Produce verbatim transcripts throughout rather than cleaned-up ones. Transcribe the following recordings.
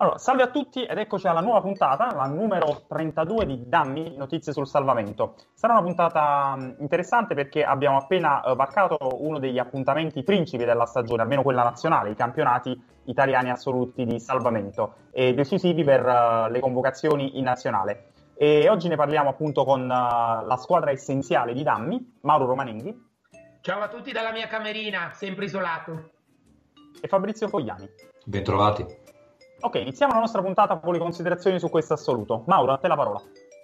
Allora, salve a tutti ed eccoci alla nuova puntata, la numero trentadue di Dammi, notizie sul salvamento. Sarà una puntata mh, interessante perché abbiamo appena eh, varcato uno degli appuntamenti principi della stagione, almeno quella nazionale, i campionati italiani assoluti di salvamento e decisivi per uh, le convocazioni in nazionale. E oggi ne parliamo appunto con uh, la squadra essenziale di Dammi, Mauro Romanenghi. Ciao a tutti dalla mia camerina, sempre isolato. E Fabrizio Fogliani. Bentrovati. Ok, iniziamo la nostra puntata con le considerazioni su questo assoluto. Mauro, a te la parola.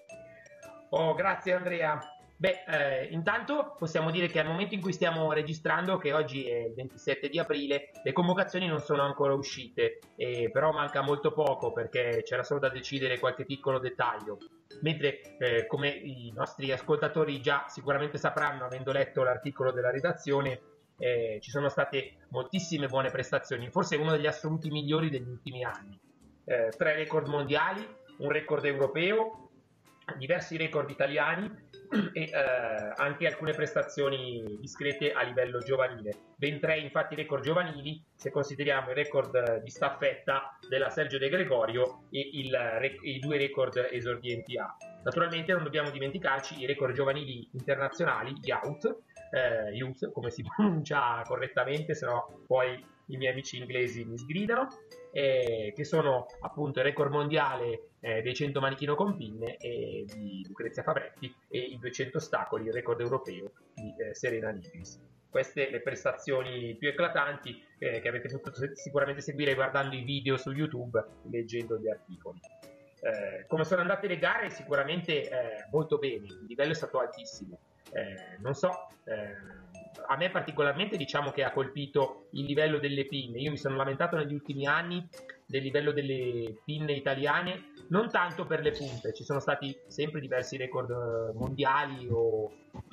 Oh, grazie Andrea. Beh, eh, intanto possiamo dire che al momento in cui stiamo registrando, che oggi è il ventisette di aprile, le convocazioni non sono ancora uscite, eh, però manca molto poco perché c'era solo da decidere qualche piccolo dettaglio. Mentre, eh, come i nostri ascoltatori già sicuramente sapranno, avendo letto l'articolo della redazione, Eh, ci sono state moltissime buone prestazioni, forse uno degli assoluti migliori degli ultimi anni. Eh, tre record mondiali, un record europeo, diversi record italiani e eh, anche alcune prestazioni discrete a livello giovanile. Ben tre infatti record giovanili, se consideriamo il record di staffetta della Sergio De Gregorio e il, i due record esordienti A. Naturalmente non dobbiamo dimenticarci i record giovanili internazionali, gli out, eh, youth, come si pronuncia correttamente, se no poi i miei amici inglesi mi sgridano, eh, che sono appunto il record mondiale eh, dei cento manichino con pinne e di Lucrezia Fabretti e i duecento ostacoli, il record europeo di eh, Serena Nibis. Queste le prestazioni più eclatanti eh, che avete potuto sicuramente seguire guardando i video su YouTube, leggendo gli articoli. Eh, come sono andate le gare? Sicuramente eh, molto bene, il livello è stato altissimo. Eh, non so, eh, a me particolarmente diciamo che ha colpito il livello delle pinne. Io mi sono lamentato negli ultimi anni del livello delle pinne italiane, non tanto per le punte, ci sono stati sempre diversi record mondiali o,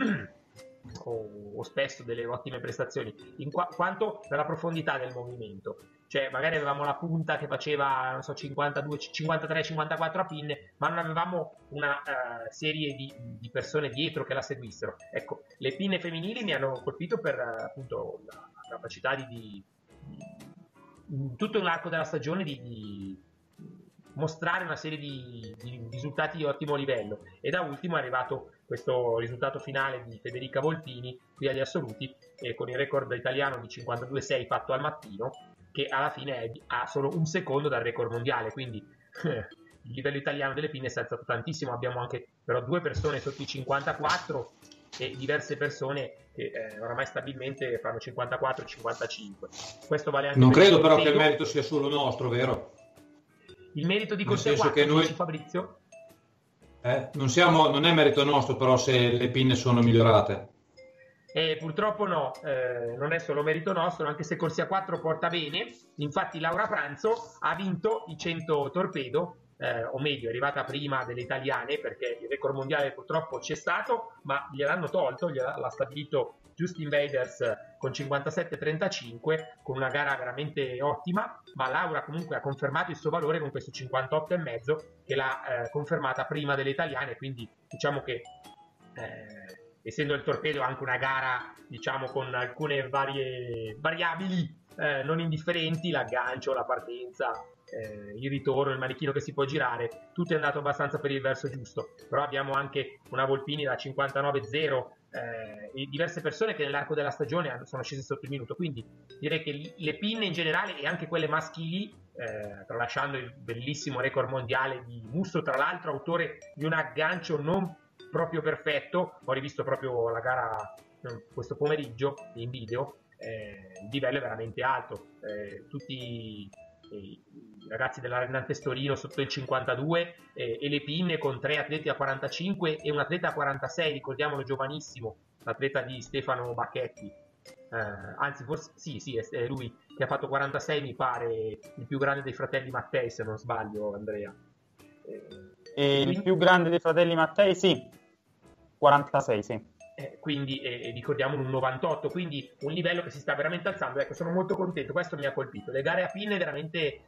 o, o spesso delle ottime prestazioni, in qua, quanto per la profondità del movimento. Cioè magari avevamo la punta che faceva non so cinquantadue, cinquantatré, cinquantaquattro a pinne, ma non avevamo una uh, serie di, di persone dietro che la seguissero. Ecco, le pinne femminili mi hanno colpito per uh, appunto la, la capacità di, di, di in tutto l'arco della stagione di, di mostrare una serie di, di risultati di ottimo livello, e da ultimo è arrivato questo risultato finale di Federica Volpini qui agli assoluti, eh, con il record italiano di cinquantadue sei fatto al mattino, che alla fine è a solo un secondo dal record mondiale, quindi il livello italiano delle pinne si è alzato tantissimo. Abbiamo anche però due persone sotto i cinquantaquattro e diverse persone che eh, oramai stabilmente fanno cinquantaquattro cinquantacinque. Questo vale anche non per credo il però Consiglio. Che il merito sia solo nostro, vero? Il merito di Nel Conte senso quattro, che noi dici Fabrizio? eh, non, siamo, non è merito nostro però se le pinne sono migliorate. Eh, purtroppo no, eh, non è solo merito nostro, anche se Corsia quattro porta bene. Infatti Laura Pranzo ha vinto i cento torpedo, eh, o meglio è arrivata prima delle italiane, perché il record mondiale purtroppo c'è stato, ma gliel'hanno tolto, gliel'ha stabilito Justin Waders con cinquantasette trentacinque, con una gara veramente ottima, ma Laura comunque ha confermato il suo valore con questo cinquantotto e mezzo che l'ha eh, confermata prima delle italiane, quindi diciamo che eh, essendo il torpedo anche una gara diciamo con alcune varie variabili eh, non indifferenti, l'aggancio, la partenza, eh, il ritorno, il manichino che si può girare, tutto è andato abbastanza per il verso giusto. Però abbiamo anche una Volpini da cinquantanove zero eh, e diverse persone che nell'arco della stagione sono scese sotto il minuto, quindi direi che le pinne in generale e anche quelle maschili, eh, tralasciando il bellissimo record mondiale di Musso, tra l'altro autore di un aggancio non proprio perfetto, ho rivisto proprio la gara eh, questo pomeriggio in video, eh, il livello è veramente alto, eh, tutti eh, i ragazzi della Renantes Torino sotto il cinquantadue eh, e le pinne con tre atleti a quarantacinque e un atleta a quarantasei, ricordiamolo, giovanissimo, l'atleta di Stefano Bacchetti, eh, anzi forse sì, sì, è lui che ha fatto quarantasei, mi pare il più grande dei fratelli Mattei, se non sbaglio Andrea. Eh, e il più grande dei fratelli Mattei, sì, quarantasei, sì. Eh, quindi eh, ricordiamo un novantotto, quindi un livello che si sta veramente alzando. Ecco, sono molto contento, questo mi ha colpito. Le gare a pinne veramente eh,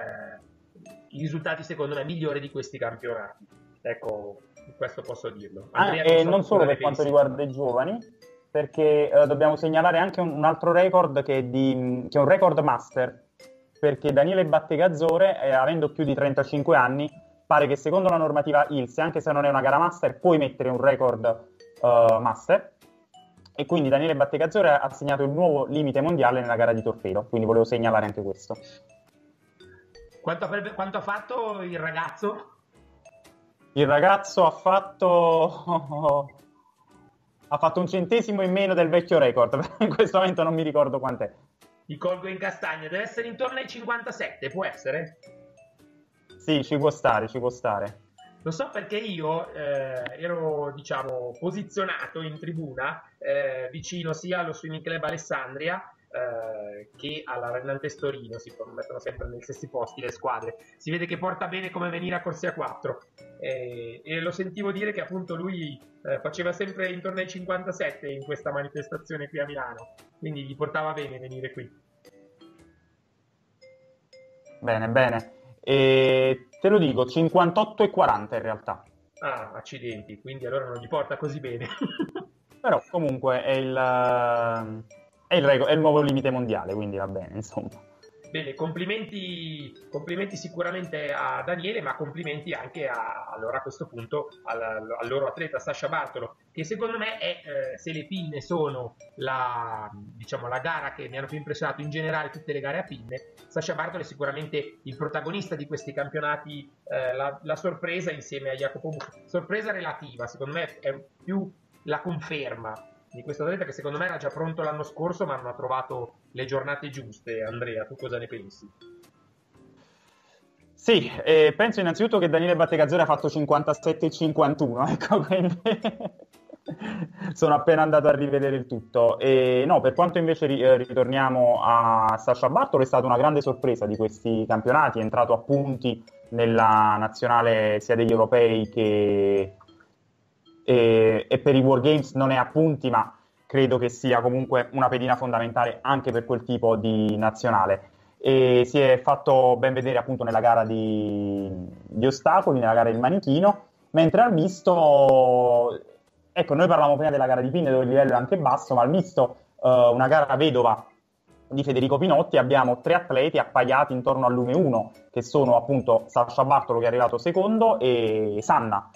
i risultati secondo me migliori di questi campionati. Ecco, questo posso dirlo. Andrea, ah, non, e so non solo per quanto riguarda i giovani, perché eh, dobbiamo segnalare anche un, un altro record che è, di, che è un record master, perché Daniele Battegazzore, eh, avendo più di trentacinque anni, pare che secondo la normativa I L S E, anche se non è una gara master, puoi mettere un record uh, master, e quindi Daniele Battegazzore ha segnato il nuovo limite mondiale nella gara di torpedo, quindi volevo segnalare anche questo. Quanto, avrebbe, quanto ha fatto il ragazzo? Il ragazzo ha fatto ha fatto un centesimo in meno del vecchio record, in questo momento non mi ricordo quant'è. Ti colgo in castagna, deve essere intorno ai cinquantasette, può essere? Sì, ci può stare, ci può stare. Lo so perché io eh, ero, diciamo, posizionato in tribuna eh, vicino sia allo Swimming Club Alessandria eh, che alla Renantes Torino. Si mettono sempre negli stessi posti le squadre. Si vede che porta bene come venire a Corsia quattro. Eh, e lo sentivo dire che appunto lui eh, faceva sempre intorno ai cinquantasette in questa manifestazione qui a Milano. Quindi gli portava bene venire qui. Bene, bene. E te lo dico, cinquantotto e quaranta in realtà. Ah, accidenti, quindi allora non gli porta così bene. Però comunque è il, è, il rego- è il nuovo limite mondiale, quindi va bene, insomma. Bene, complimenti, complimenti sicuramente a Daniele, ma complimenti anche a, allora a questo punto al, al loro atleta Sasha Bartolo, che secondo me è, eh, se le pinne sono la, diciamo, la gara che mi hanno più impressionato in generale tutte le gare a pinne, Sasha Bartolo è sicuramente il protagonista di questi campionati, eh, la, la sorpresa insieme a Jacopo Mucci. Sorpresa relativa, secondo me è più la conferma di questo atleta che secondo me era già pronto l'anno scorso, ma non ha trovato le giornate giuste. Andrea, tu cosa ne pensi? Sì, eh, penso innanzitutto che Daniele Battegazzore ha fatto cinquantasette e cinquantuno, ecco, quindi sono appena andato a rivedere il tutto. E no, per quanto invece ri- eh, ritorniamo a Sasha Bartolo, è stata una grande sorpresa di questi campionati, è entrato a punti nella nazionale sia degli europei che... E, e per i War Games non è a punti, ma credo che sia comunque una pedina fondamentale anche per quel tipo di nazionale. E si è fatto ben vedere appunto nella gara di, di ostacoli, nella gara del manichino, mentre al misto, ecco, noi parlavamo prima della gara di pinne dove il livello è anche basso, ma al misto, eh, una gara vedova di Federico Pinotti, abbiamo tre atleti appaiati intorno all'uno uno, che sono appunto Sasha Bartolo, che è arrivato secondo, e Sanna,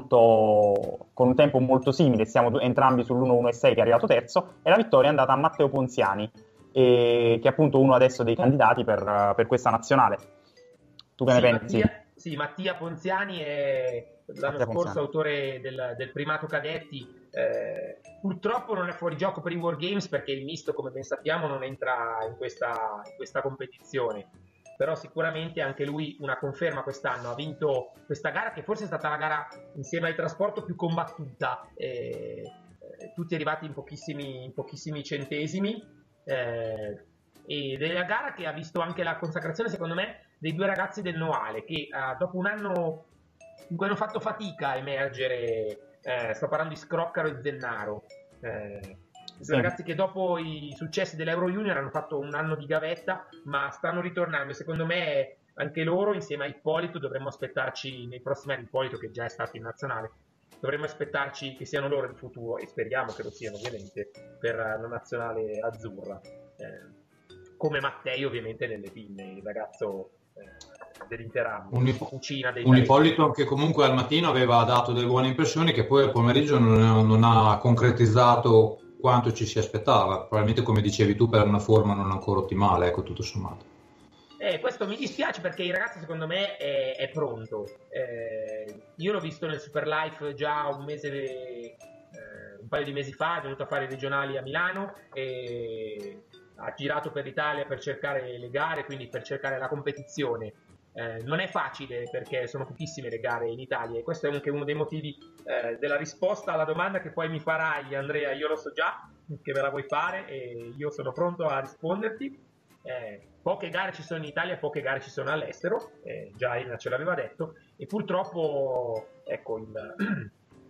molto, con un tempo molto simile, siamo entrambi sull'uno uno sei, che è arrivato terzo, e la vittoria è andata a Matteo Ponziani, e, che è appunto uno adesso dei candidati per, per questa nazionale. Tu che sì, ne pensi? Mattia, sì, Mattia Ponziani è l'anno Mattia scorso Ponziani. autore del, del primato cadetti. Eh, purtroppo non è fuori gioco per i War Games perché il misto, come ben sappiamo, non entra in questa, in questa competizione, però sicuramente anche lui una conferma quest'anno. Ha vinto questa gara che forse è stata la gara insieme al trasporto più combattuta, eh, eh, tutti arrivati in pochissimi, in pochissimi centesimi, eh, ed è la gara che ha visto anche la consacrazione, secondo me, dei due ragazzi del Noale che eh, dopo un anno in cui hanno fatto fatica a emergere. Eh, sto parlando di Scroccaro e Zennaro, eh, Sì. due ragazzi che dopo i successi dell'Euro Junior hanno fatto un anno di gavetta, ma stanno ritornando. Secondo me anche loro, insieme a Ippolito, dovremmo aspettarci nei prossimi anni, Ippolito che già è stato in nazionale, dovremmo aspettarci che siano loro il futuro, e speriamo che lo siano ovviamente per la nazionale azzurra, eh, come Mattei ovviamente nelle pinne, il ragazzo eh, dell'Inter Un, cucina dei un Ippolito che comunque al mattino aveva dato delle buone impressioni, che poi al pomeriggio non, non ha concretizzato quanto ci si aspettava, probabilmente come dicevi tu per una forma non ancora ottimale, ecco, tutto sommato. Eh, questo mi dispiace perché il ragazzo secondo me è, è pronto. Eh, io l'ho visto nel Super Life già un mese, eh, un paio di mesi fa, è venuto a fare i regionali a Milano e ha girato per l'Italia per cercare le gare, quindi per cercare la competizione. Eh, non è facile perché sono pochissime le gare in Italia, e questo è anche uno dei motivi eh, della risposta alla domanda che poi mi farai, Andrea. Io lo so già che me la vuoi fare e io sono pronto a risponderti. Eh, poche gare ci sono in Italia, poche gare ci sono all'estero, eh, già Elena ce l'aveva detto, e purtroppo ecco il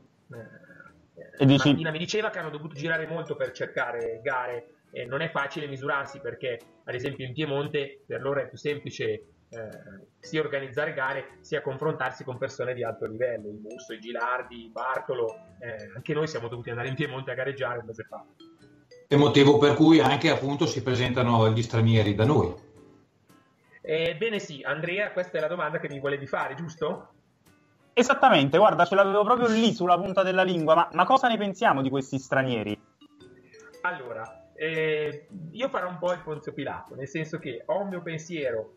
eh, dici... Martina mi diceva che hanno dovuto girare molto per cercare gare, e non è facile misurarsi perché ad esempio in Piemonte per loro è più semplice eh, sia organizzare gare sia confrontarsi con persone di alto livello, il Musso, i Gilardi, Bartolo, eh, anche noi siamo dovuti andare in Piemonte a gareggiare un mese fa. È motivo per cui anche appunto si presentano gli stranieri da noi. Ebbene sì, Andrea, questa è la domanda che mi volevi fare, giusto? Esattamente, guarda, ce l'avevo proprio lì sulla punta della lingua, ma, ma cosa ne pensiamo di questi stranieri? Allora, eh, io farò un po' il Ponzio Pilato, nel senso che ho un mio pensiero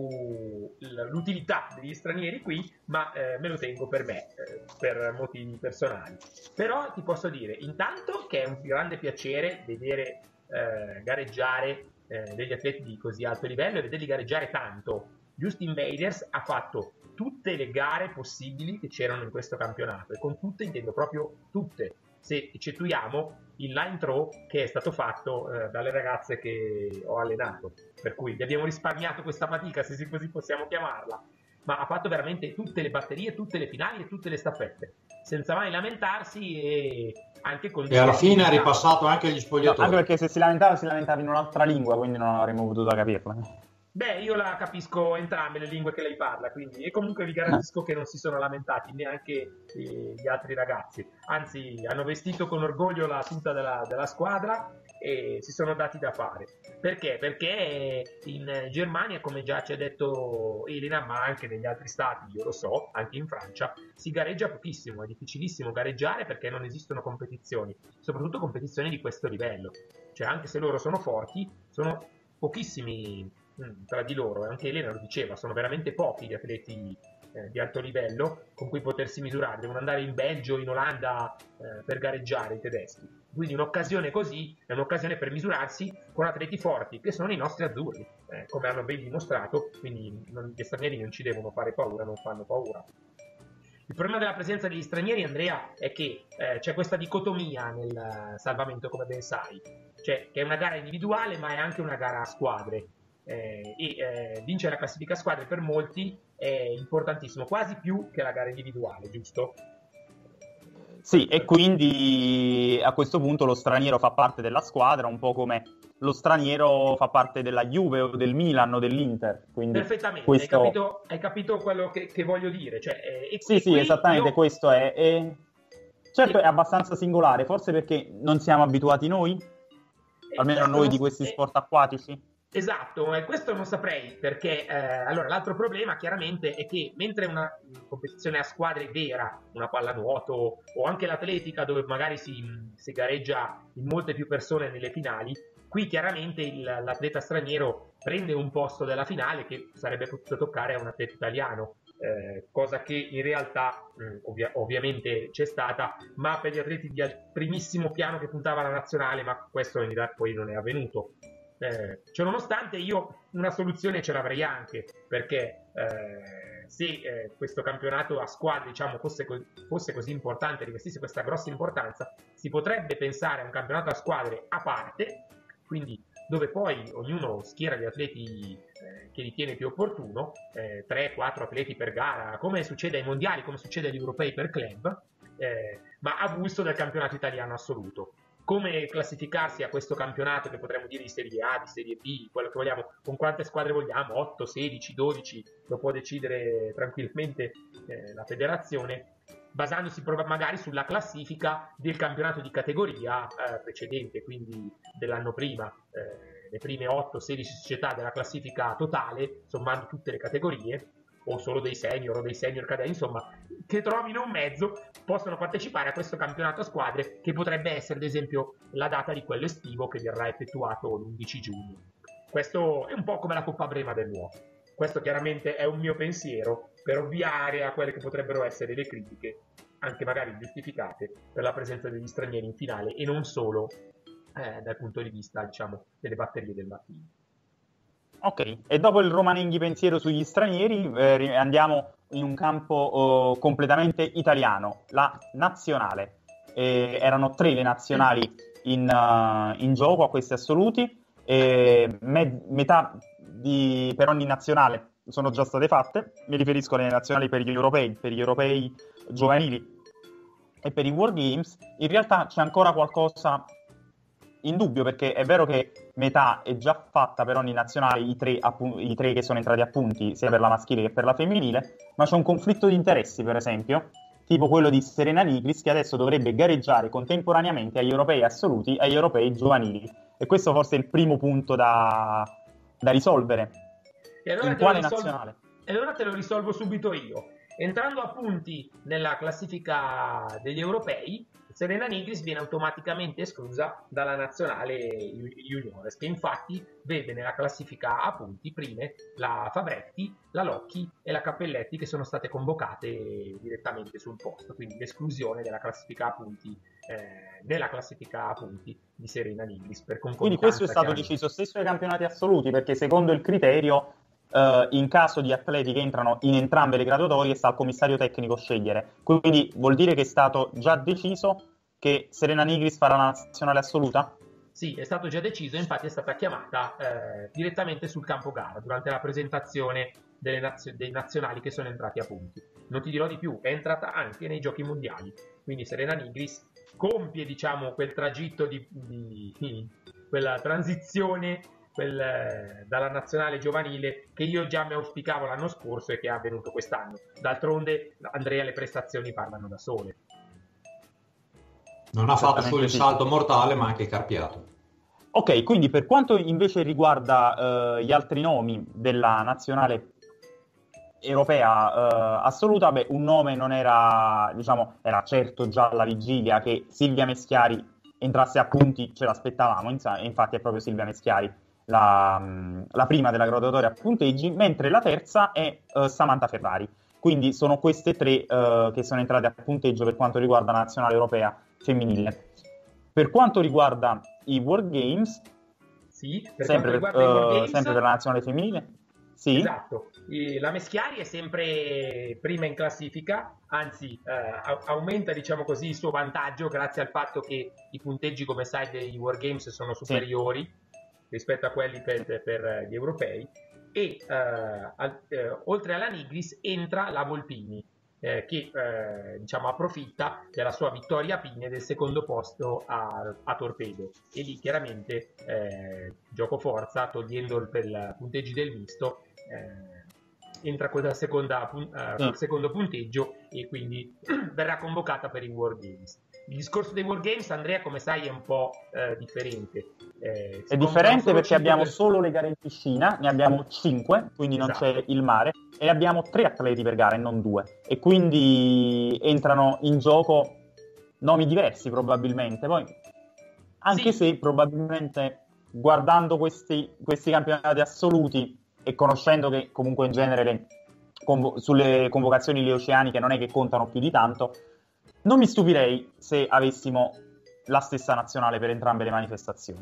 sull'utilità degli stranieri qui, ma eh, me lo tengo per me, eh, per motivi personali. Però ti posso dire, intanto, che è un grande piacere vedere eh, gareggiare eh, degli atleti di così alto livello e vederli gareggiare tanto. Justin Waders ha fatto tutte le gare possibili che c'erano in questo campionato, e con tutte intendo proprio tutte, se eccettuiamo il line throw che è stato fatto eh, dalle ragazze che ho allenato, per cui gli abbiamo risparmiato questa fatica, se così possiamo chiamarla, ma ha fatto veramente tutte le batterie, tutte le finali e tutte le staffette, senza mai lamentarsi, e anche con... E alla fine ha ripassato anche gli spogliatori. No, anche perché se si lamentava, si lamentava in un'altra lingua, quindi non avremmo potuto capirla. Beh, io la capisco entrambe le lingue che lei parla, quindi, e comunque vi garantisco che non si sono lamentati neanche eh, gli altri ragazzi, anzi hanno vestito con orgoglio la tuta della, della squadra e si sono dati da fare. Perché? Perché in Germania, come già ci ha detto Elena, ma anche negli altri stati, io lo so, anche in Francia, si gareggia pochissimo, è difficilissimo gareggiare perché non esistono competizioni, soprattutto competizioni di questo livello, cioè anche se loro sono forti, sono pochissimi tra di loro, e anche Elena lo diceva, sono veramente pochi gli atleti eh, di alto livello con cui potersi misurare, devono andare in Belgio, in Olanda eh, per gareggiare i tedeschi, quindi un'occasione così è un'occasione per misurarsi con atleti forti che sono i nostri azzurri, eh, come hanno ben dimostrato, quindi non, gli stranieri non ci devono fare paura, non fanno paura. Il problema della presenza degli stranieri, Andrea, è che eh, c'è questa dicotomia nel salvamento, come ben sai, cioè che è una gara individuale ma è anche una gara a squadre. Eh, e eh, vincere la classifica a squadre per molti è importantissimo, quasi più che la gara individuale, giusto? Sì, e quindi a questo punto lo straniero fa parte della squadra, un po' come lo straniero fa parte della Juve o del Milan o dell'Inter. Quindi perfettamente, questo... hai, capito, hai capito quello che, che voglio dire? Cioè, eh, e, sì, e sì, esattamente, io... questo è. E... Certo, e... è abbastanza singolare, forse perché non siamo abituati noi, almeno questo noi non... di questi eh... sport acquatici. Esatto, e questo non saprei, perché eh, allora l'altro problema chiaramente è che mentre una competizione a squadre vera, una pallanuoto o anche l'atletica, dove magari si, si gareggia in molte più persone nelle finali, qui chiaramente il, l'atleta straniero prende un posto della finale che sarebbe potuto toccare a un atleta italiano, eh, cosa che in realtà mh, ovvia- ovviamente c'è stata, ma per gli atleti di primissimo piano che puntavano alla nazionale, ma questo in realtà poi non è avvenuto. Eh, ciononostante io una soluzione ce l'avrei anche, perché eh, se eh, questo campionato a squadre, diciamo, fosse, co- fosse così importante, rivestisse questa grossa importanza, si potrebbe pensare a un campionato a squadre a parte, quindi dove poi ognuno schiera gli atleti eh, che ritiene più opportuno, eh, tre quattro atleti per gara, come succede ai mondiali, come succede agli europei per club, eh, ma a gusto del campionato italiano assoluto. Come classificarsi a questo campionato, che potremmo dire di Serie A, di Serie B, quello che vogliamo, con quante squadre vogliamo, otto, sedici, dodici, lo può decidere tranquillamente eh, la federazione, basandosi magari sulla classifica del campionato di categoria eh, precedente, quindi dell'anno prima, eh, le prime otto sedici società della classifica totale, sommando tutte le categorie, o solo dei senior o dei senior cadeti, insomma, che trovino un mezzo, possono partecipare a questo campionato a squadre, che potrebbe essere ad esempio la data di quello estivo che verrà effettuato l'undici giugno. Questo è un po' come la Coppa Brema del nuoto. Questo chiaramente è un mio pensiero per ovviare a quelle che potrebbero essere le critiche, anche magari giustificate, per la presenza degli stranieri in finale e non solo eh, dal punto di vista, diciamo, delle batterie del mattino. Ok, e dopo il Romanenghi pensiero sugli stranieri eh, andiamo in un campo eh, completamente italiano, la nazionale. Eh, erano tre le nazionali in, uh, in gioco a questi assoluti, e me- metà di, per ogni nazionale sono già state fatte, mi riferisco alle nazionali per gli europei, per gli europei giovanili e per i World Games. In realtà c'è ancora qualcosa in dubbio, perché è vero che metà è già fatta per ogni nazionale, i tre, appu- i tre che sono entrati a punti sia per la maschile che per la femminile, ma c'è un conflitto di interessi, per esempio, tipo quello di Serena Nigris, che adesso dovrebbe gareggiare contemporaneamente agli europei assoluti e agli europei giovanili, e questo forse è il primo punto da, da risolvere. E allora In te lo quale risolvo- nazionale? E allora te lo risolvo subito io. Entrando a punti nella classifica degli europei, Serena Nigris viene automaticamente esclusa dalla nazionale juniores, che infatti vede nella classifica a punti prime la Fabretti, la Locchi e la Cappelletti, che sono state convocate direttamente sul posto, quindi l'esclusione della classifica a punti eh, nella classifica a punti di Serena Nigris per Quindi concomitanza. questo è stato chiaramente. deciso stesso ai campionati assoluti, perché secondo il criterio, eh, in caso di atleti che entrano in entrambe le graduatorie, sta al commissario tecnico scegliere. Quindi vuol dire che è stato già deciso che Serena Nigris farà la nazionale assoluta? Sì, è stato già deciso, infatti è stata chiamata eh, direttamente sul campo gara durante la presentazione delle nazio- dei nazionali che sono entrati a punti. Non ti dirò di più, è entrata anche nei giochi mondiali, quindi Serena Nigris compie, diciamo, quel tragitto di, di- di- quella transizione quel, eh, dalla nazionale giovanile che io già mi auspicavo l'anno scorso e che è avvenuto quest'anno. D'altronde, Andrea, le prestazioni parlano da sole. Non ha fatto Esattamente solo il sì. salto mortale, ma anche il carpiato. Ok, quindi per quanto invece riguarda eh, gli altri nomi della nazionale europea eh, assoluta, beh, un nome non era, diciamo, era certo già alla vigilia che Silvia Meschiari entrasse a punti, ce l'aspettavamo, insa- e infatti è proprio Silvia Meschiari la, mh, la prima della graduatoria a punteggi, mentre la terza è eh, Samantha Ferrari. Quindi sono queste tre eh, che sono entrate a punteggio per quanto riguarda la nazionale europea femminile. Per quanto riguarda i World Games, Sì, per sempre quanto per, riguarda i World eh, Games, sempre per la nazionale femminile, sì, esatto, E la Meschiari è sempre prima in classifica, anzi eh, a- aumenta, diciamo così, il suo vantaggio grazie al fatto che i punteggi, come sai, dei World Games sono superiori rispetto a quelli per, per gli europei. E eh, al- eh, oltre alla Nigris entra la Volpini, eh, che eh, diciamo approfitta della sua vittoria a Pine del secondo posto a, a Torpedo, e lì chiaramente eh, gioco forza, togliendo il, per i punteggi del misto, eh, entra con la seconda, pun- eh, sì. col secondo punteggio e quindi verrà convocata per i World Games. Il discorso dei World Games, Andrea, come sai, è un po' eh, differente. Eh, si È contano differente solo perché cinque abbiamo per- solo le gare in piscina, ne abbiamo cinque, quindi non Esatto. c'è il mare, e abbiamo tre atleti per gara e non due. E quindi entrano in gioco nomi diversi probabilmente. Poi, anche Sì. se probabilmente guardando questi, questi campionati assoluti e conoscendo che comunque in genere le convo- sulle convocazioni le oceaniche non è che contano più di tanto, non mi stupirei se avessimo la stessa nazionale per entrambe le manifestazioni.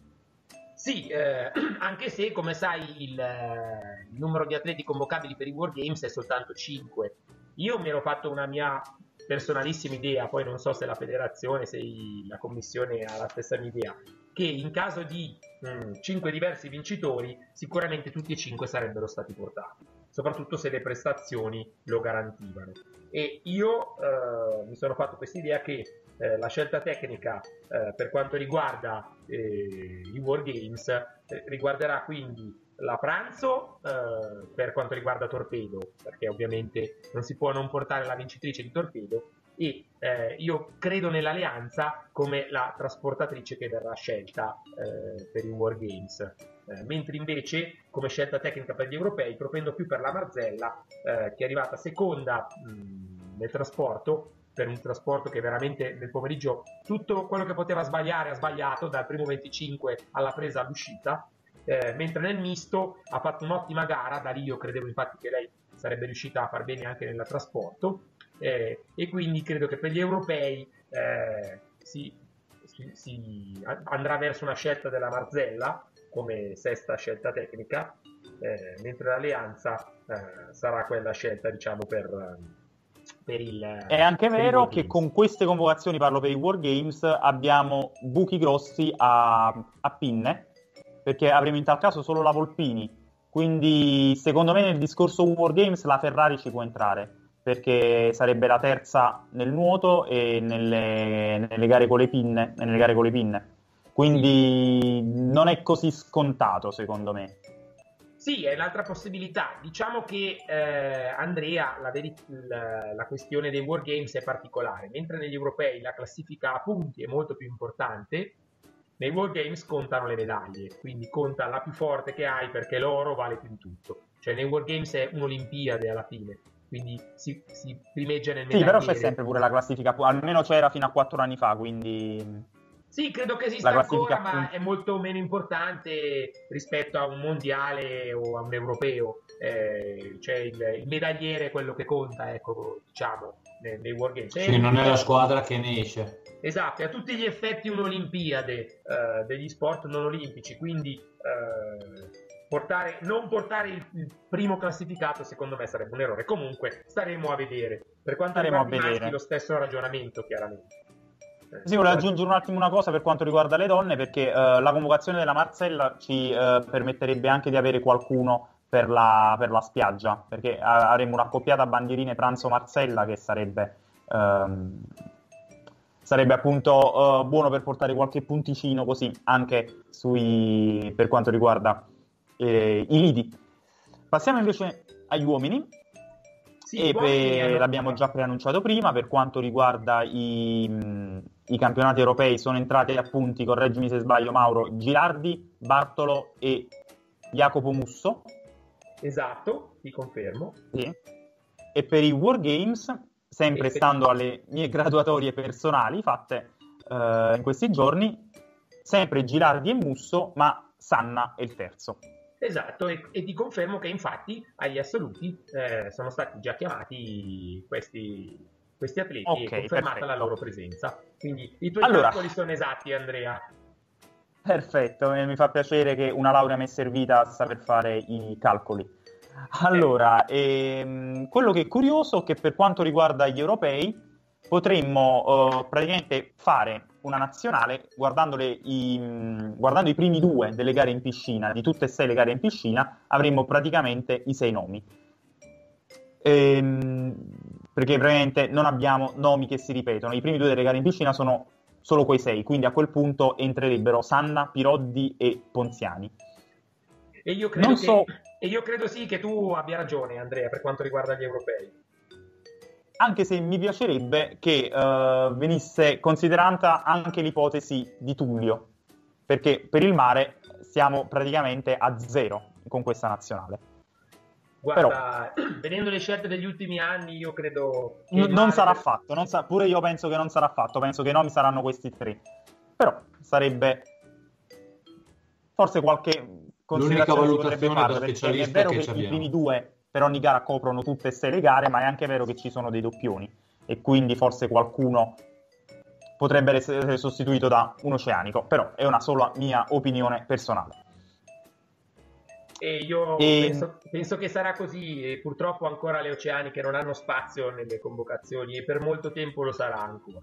Sì, eh, anche se, come sai, il, eh, il numero di atleti convocabili per i World Games è soltanto cinque. Io mi ero fatto una mia personalissima idea, poi non so se la federazione, se i- la commissione ha la stessa mia idea, che in caso di cinque diversi vincitori, sicuramente tutti e cinque sarebbero stati portati, soprattutto se le prestazioni lo garantivano. E io eh, mi sono fatto questa idea che eh, la scelta tecnica eh, per quanto riguarda eh, i World Games eh, riguarderà quindi la pranzo eh, per quanto riguarda Torpedo, perché ovviamente non si può non portare la vincitrice di Torpedo, e eh, io credo nell'alleanza come la trasportatrice che verrà scelta eh, per i World Games. Eh, mentre invece come scelta tecnica per gli europei propendo più per la Marzella, eh, che è arrivata seconda mh, nel trasporto, per un trasporto che veramente nel pomeriggio tutto quello che poteva sbagliare ha sbagliato, dal primo venticinque alla presa all'uscita, eh, mentre nel misto ha fatto un'ottima gara. Da lì io credevo infatti che lei sarebbe riuscita a far bene anche nel trasporto, eh, e quindi credo che per gli europei eh, si, si, si andrà verso una scelta della Marzella come sesta scelta tecnica, eh, mentre l'alleanza eh, sarà quella scelta, diciamo, per, per il È anche per i vero World che Games. con queste convocazioni, parlo per i World Games, abbiamo buchi grossi a, a pinne, perché avremo in tal caso solo la Volpini. Quindi, secondo me, nel discorso World Games la Ferrari ci può entrare, perché sarebbe la terza nel nuoto e nelle, nelle gare con le pinne, nelle gare con le pinne. Quindi non è così scontato, secondo me. Sì, è un'altra possibilità. Diciamo che eh, Andrea, la, veri- la, la questione dei World Games è particolare, mentre negli europei la classifica a punti è molto più importante. nei World Games contano le medaglie, quindi conta la più forte che hai perché l'oro vale più in tutto. Cioè nei World Games è un'Olimpiade alla fine, quindi si, si primeggia nel Sì, medagliere. però c'è sempre pure la classifica, almeno c'era fino a quattro anni fa, quindi... Sì, credo che esista La classifica ancora, ma appunto. è molto meno importante rispetto a un mondiale o a un europeo. Eh, cioè il, il medagliere è quello che conta, ecco, diciamo, nei, nei World Games. Sì, non è la squadra che ne esce. Esatto, è a tutti gli effetti un'Olimpiade eh, degli sport non olimpici, quindi eh, portare, non portare il, il primo classificato secondo me sarebbe un errore. Comunque staremo a vedere. Per quanto Staremo riguarda a i maschi, vedere. lo stesso ragionamento, chiaramente. Sì, volevo aggiungere un attimo una cosa per quanto riguarda le donne, perché eh, la convocazione della Marcella ci eh, permetterebbe anche di avere qualcuno per la, per la spiaggia, perché a- avremmo un'accoppiata bandierine pranzo-Marcella che sarebbe, ehm, sarebbe appunto eh, buono per portare qualche punticino così anche sui, per quanto riguarda eh, i lidi. Passiamo invece agli uomini. Sì, E uomini per- hanno- l'abbiamo già preannunciato prima, per quanto riguarda i, mh, i campionati europei sono entrati a punti, correggimi se sbaglio Mauro, Girardi, Bartolo e Jacopo Musso. Esatto, ti confermo. Sì. E per i War Games, sempre E per- stando alle mie graduatorie personali fatte eh, in questi giorni, sempre Girardi e Musso, ma Sanna è il terzo. Esatto, e, e ti confermo che infatti agli assoluti eh, sono stati già chiamati questi, questi atleti Ok, e confermata perfetto. la loro presenza. Quindi i tuoi Allora. calcoli sono esatti, Andrea. Perfetto, e mi fa piacere che una laurea mi è servita a saper fare i calcoli. Allora, ehm, quello che è curioso è che per quanto riguarda gli europei potremmo eh, praticamente fare una nazionale guardandole i, mh, guardando i primi due delle gare in piscina, di tutte e sei le gare in piscina, avremmo praticamente i sei nomi. Ehm, perché praticamente non abbiamo nomi che si ripetono. I primi due delle gare in piscina sono solo quei sei, quindi a quel punto entrerebbero Sanna, Piroddi e Ponziani. E io credo, Non che, so, e io credo sì che tu abbia ragione, Andrea, per quanto riguarda gli europei. anche se mi piacerebbe che eh, venisse considerata anche l'ipotesi di Tullio, perché per il mare siamo praticamente a zero con questa nazionale. Guarda, vedendo le scelte degli ultimi anni, io credo che N- il non mare- sarà fatto, non sa- pure io penso che non sarà fatto, penso che i nomi saranno questi tre. Però sarebbe forse qualche considerazione si potrebbe valutazione fare, da perché è specialista vero che che ci i abbiamo. primi due per ogni gara coprono tutte e sei le gare, ma è anche vero che ci sono dei doppioni e quindi forse qualcuno potrebbe essere sostituito da un oceanico, però è una sola mia opinione personale. E io E- penso, penso che sarà così, e purtroppo ancora le oceaniche non hanno spazio nelle convocazioni e per molto tempo lo sarà ancora.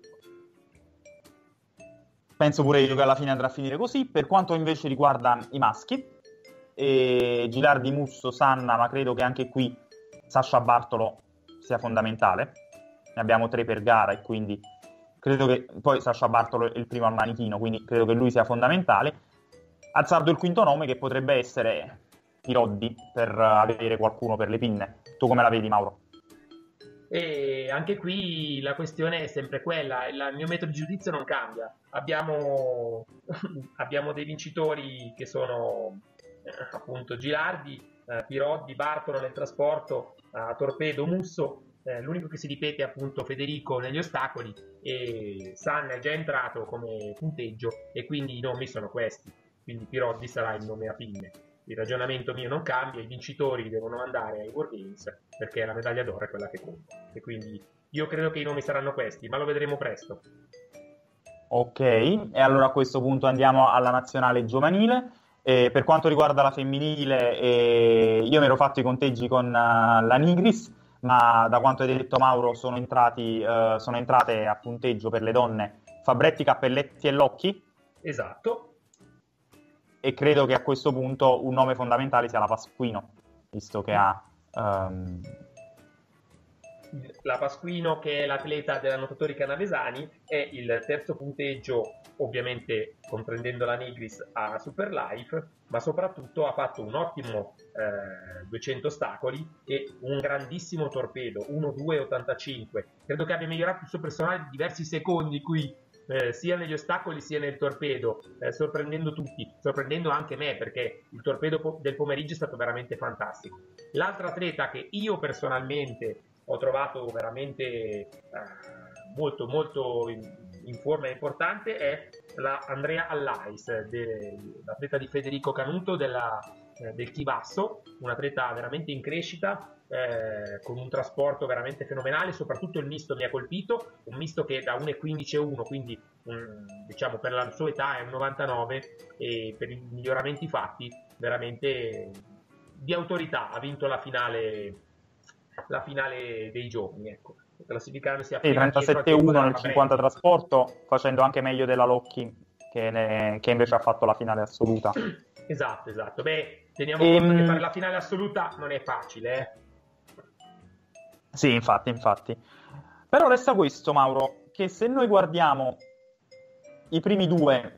Penso pure io che alla fine andrà a finire così. Per quanto invece riguarda i maschi, eh, Gilardi, Musso, Sanna, ma credo che anche qui Sasha Bartolo sia fondamentale. Ne abbiamo tre per gara e quindi credo che poi Sasha Bartolo è il primo al manichino, quindi credo che lui sia fondamentale. Azzardo il quinto nome che potrebbe essere Piroddi per avere qualcuno per le pinne. Tu come la vedi, Mauro? E anche qui la questione è sempre quella, il mio metodo di giudizio non cambia. Abbiamo, abbiamo dei vincitori che sono eh, appunto Gilardi, eh, Piroddi, Bartolo nel trasporto, eh, Torpedo, Musso. Eh, l'unico che si ripete è appunto Federico negli ostacoli e San è già entrato come punteggio e quindi i nomi sono questi. Quindi Piroddi sarà il nome a pinne. Il ragionamento mio non cambia, i vincitori devono andare ai World Games perché la medaglia d'oro è quella che conta. E quindi io credo che i nomi saranno questi, ma lo vedremo presto. Ok, e allora a questo punto andiamo alla nazionale giovanile. Eh, per quanto riguarda la femminile, eh, io mi ero fatto i conteggi con uh, la Nigris, ma da quanto hai detto Mauro sono, entrati, uh, sono entrate a punteggio per le donne Fabretti, Cappelletti e Locchi, Esatto. e credo che a questo punto un nome fondamentale sia la Pasquino, visto che ha... Um... La Pasquino, che è l'atleta della nuotatori canavesani, è il terzo punteggio, ovviamente comprendendo la Nigris a Superlife, ma soprattutto ha fatto un ottimo eh, duecento ostacoli e un grandissimo torpedo, uno due ottantacinque. Credo che abbia migliorato il suo personale di diversi secondi qui eh, sia negli ostacoli sia nel torpedo, eh, sorprendendo tutti, sorprendendo anche me, perché il torpedo po- del pomeriggio è stato veramente fantastico. L'altra atleta che io personalmente ho trovato veramente eh, molto molto in, in forma importante è la Andrea Allais, de, l'atleta di Federico Canuto della, eh, del Chivasso, un atleta veramente in crescita, eh, con un trasporto veramente fenomenale. Soprattutto il misto mi ha colpito, un misto che da uno e quindici e uno, quindi um, diciamo per la sua età è un novantanove, e per i miglioramenti fatti veramente di autorità ha vinto la finale, la finale dei giovani, ecco, classificandosi Sì, appena dietro al trentasette tempo uno della nel Fabretti. cinquanta trasporto, facendo anche meglio della Locchi, che, ne- che invece ha fatto la finale assoluta. Esatto, esatto. Beh, teniamo Ehm, conto che fare la finale assoluta non è facile, eh. Sì, infatti, infatti. Però resta questo, Mauro, che se noi guardiamo i primi due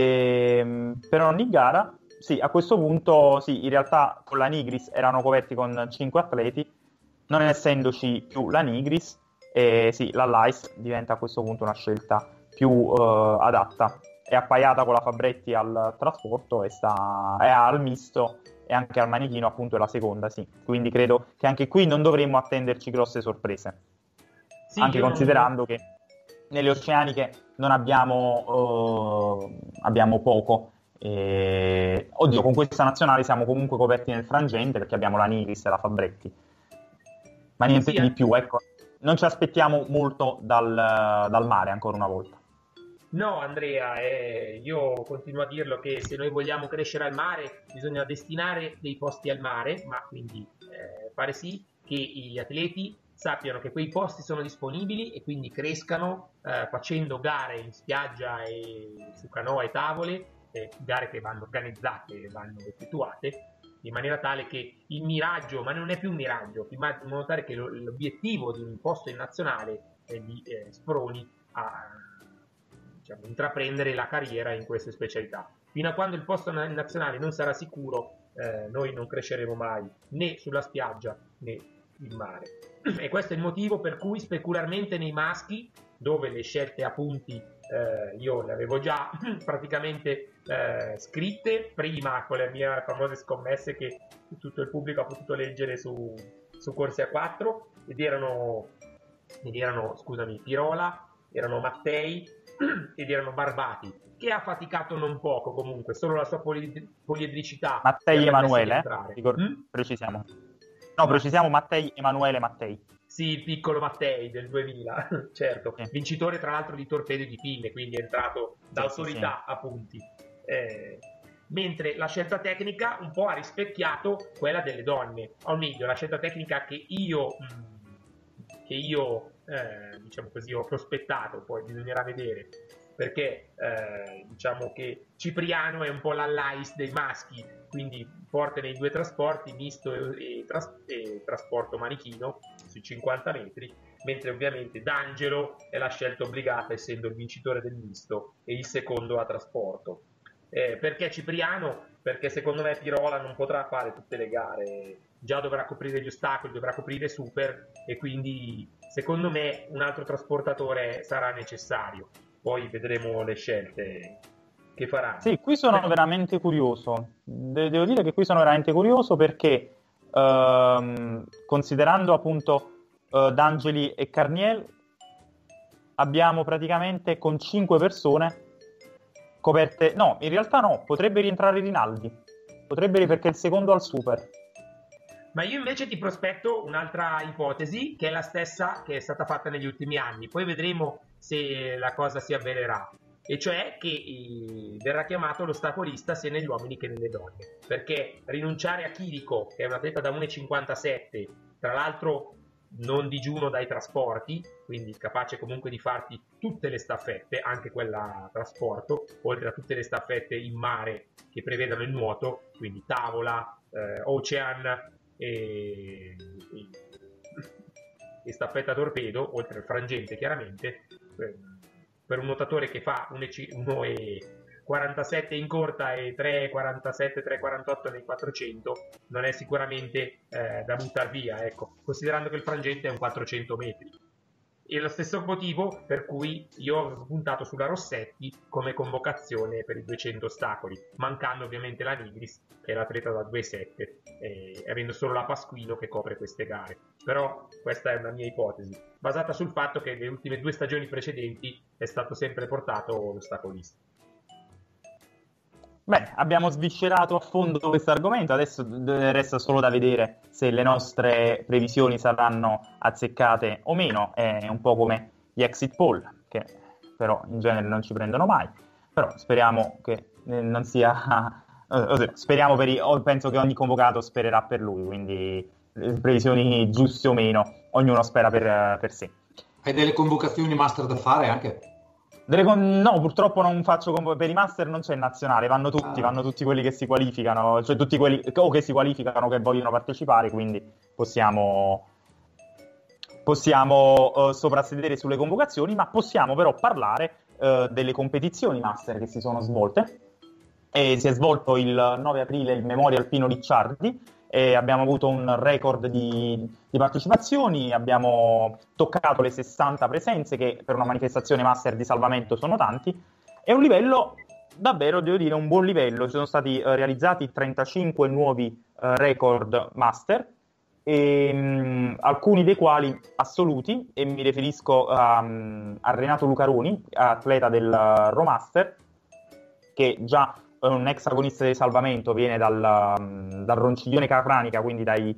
ehm, per ogni gara, sì, a questo punto, sì, in realtà con la Nigris erano coperti con cinque atleti, non essendoci più la Nigris, e sì, la Lais diventa a questo punto una scelta più eh, adatta. È appaiata con la Fabretti al trasporto e sta, è al misto e anche al manichino, appunto, è la seconda, sì. Quindi credo che anche qui non dovremmo attenderci grosse sorprese, Sì, anche io non... considerando che nelle oceaniche non abbiamo, eh, abbiamo poco. E... Oddio, con questa nazionale siamo comunque coperti nel frangente perché abbiamo la Nigris e la Fabretti, ma niente Sì, di eh. più, ecco. Non ci aspettiamo molto dal, dal mare ancora una volta. No, Andrea, eh, io continuo a dirlo che se noi vogliamo crescere al mare bisogna destinare dei posti al mare, ma quindi eh, fare sì che gli atleti sappiano che quei posti sono disponibili e quindi crescano eh, facendo gare in spiaggia e su canoa e tavole, eh, gare che vanno organizzate e vanno effettuate, in maniera tale che il miraggio, ma non è più un miraggio, in modo tale che lo, l'obiettivo di un posto in nazionale eh, li eh, sproni a, diciamo, intraprendere la carriera in queste specialità. Fino a quando il posto in nazionale non sarà sicuro, eh, noi non cresceremo mai né sulla spiaggia né in mare. E questo è il motivo per cui specularmente nei maschi, dove le scelte a punti eh, io le avevo già praticamente eh, scritte prima con le mie famose scommesse che tutto il pubblico ha potuto leggere su, su Corsi a quattro, ed erano, ed erano scusami, Pirola, erano Mattei ed erano Barbati, che ha faticato non poco comunque, solo la sua poli- poliedricità Mattei Emanuele, entrare. ricor- Mm? precisiamo. No, precisiamo Mattei Emanuele Mattei. Sì, il piccolo Mattei del duemila, certo, Sì. vincitore tra l'altro di torpedo e di pinne, quindi è entrato da Sì, autorità sì, sì. a punti. Eh, mentre la scelta tecnica un po' ha rispecchiato quella delle donne, o meglio, la scelta tecnica che io, mh, che io eh, diciamo così, ho prospettato, poi bisognerà vedere, perché eh, diciamo che Cipriano è un po' l'Allais dei maschi, quindi forte nei due trasporti, misto e, e, tras- e trasporto manichino sui cinquanta metri, mentre ovviamente D'Angelo è la scelta obbligata, essendo il vincitore del misto e il secondo a trasporto. Eh, perché Cipriano? Perché secondo me Pirola non potrà fare tutte le gare, già dovrà coprire gli ostacoli, dovrà coprire super, e quindi secondo me un altro trasportatore sarà necessario. Poi vedremo le scelte che faranno. Sì, qui sono Beh, veramente curioso. De- devo dire che qui sono veramente curioso perché, ehm, considerando appunto eh, D'Angeli e Carniel, abbiamo praticamente con cinque persone coperte. No, in realtà no, potrebbe rientrare Rinaldi. Potrebbe perché è il secondo al super. Ma io invece ti prospetto un'altra ipotesi, che è la stessa che è stata fatta negli ultimi anni. Poi vedremo se la cosa si avvererà. E cioè che eh, verrà chiamato l'ostacolista sia negli uomini che nelle donne. Perché rinunciare a Chirico, che è un atleta da uno e cinquantasette, tra l'altro non digiuno dai trasporti, quindi capace comunque di farti tutte le staffette, anche quella a trasporto, oltre a tutte le staffette in mare che prevedano il nuoto, quindi tavola, eh, ocean e, e, e staffetta torpedo, oltre al frangente chiaramente. Eh, per un nuotatore che fa uno e quarantasette in corta e tre e quarantasette tre e quarantotto nei quattrocento non è sicuramente eh, da buttare via, ecco, considerando che il frangente è un quattrocento metri. è lo stesso motivo per cui io ho puntato sulla Rossetti come convocazione per i duecento ostacoli, mancando ovviamente la Nigris, che è l'atleta da due sette, e avendo solo la Pasquino che copre queste gare. Però questa è una mia ipotesi, basata sul fatto che le ultime due stagioni precedenti è stato sempre portato l'ostacolista. Bene, abbiamo sviscerato a fondo questo argomento, adesso resta solo da vedere se le nostre previsioni saranno azzeccate o meno, è un po' come gli exit poll, che però in genere non ci prendono mai, però speriamo che non sia... speriamo per i... penso che ogni convocato spererà per lui, quindi previsioni giuste o meno, ognuno spera per, per sé. Hai delle convocazioni master da fare anche? Delle con... No, purtroppo non faccio conv... per i master non c'è nazionale, vanno tutti, ah. vanno tutti quelli che si qualificano, cioè tutti quelli o che si qualificano che vogliono partecipare, quindi possiamo possiamo uh, soprassedere sulle convocazioni, ma possiamo però parlare uh, delle competizioni master che si sono svolte. E si è svolto il nove aprile il Memorial Pino Licciardi e abbiamo avuto un record di, di partecipazioni, abbiamo toccato le sessanta presenze, che per una manifestazione master di salvamento sono tanti, e un livello davvero, devo dire, un buon livello. Ci sono stati uh, realizzati trentacinque nuovi uh, record master, e, um, alcuni dei quali assoluti, e mi riferisco um, a Renato Lucaroni, atleta del uh, Romaster, che già un ex agonista di salvamento, viene dal, dal Ronciglione Capranica, quindi dai,